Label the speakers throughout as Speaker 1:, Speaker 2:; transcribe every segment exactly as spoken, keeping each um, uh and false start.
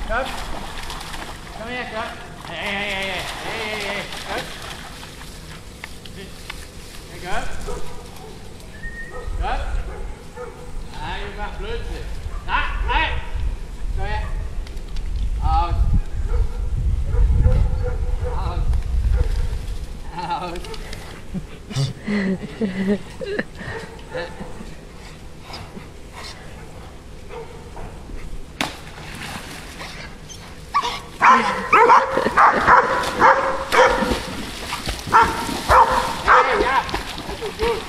Speaker 1: komm. Komm her, komm. Hey, hey, hey, hey, hey, hey, komm. Ja, komm. Komm. Ah, du machst Blödsinn. Na, hey. Komm her. Aus. Aus. Aus. Hey, ja, das ist gut.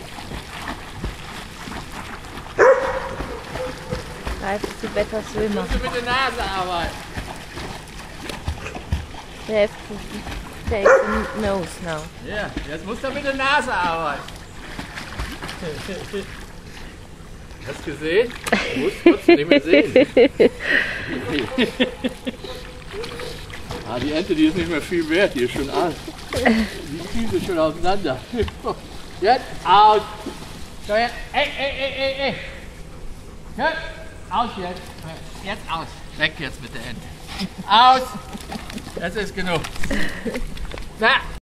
Speaker 2: Life is a better swimmer.
Speaker 1: Musst du mit der Nase arbeiten.
Speaker 2: You have to take the nose now.
Speaker 1: Ja, jetzt musst du mit der Nase arbeiten. Hast du gesehen? Du musst trotzdem nicht mehr sehen. Ah, die Ente, die ist nicht mehr viel wert, die ist schon alt. Die Füße sind schon auseinander. Jetzt aus! So, jetzt. Ey, ey, ey, ey, ey! Ja, aus jetzt! Jetzt aus! Weg jetzt mit der Ente! Aus! Das ist genug! Na!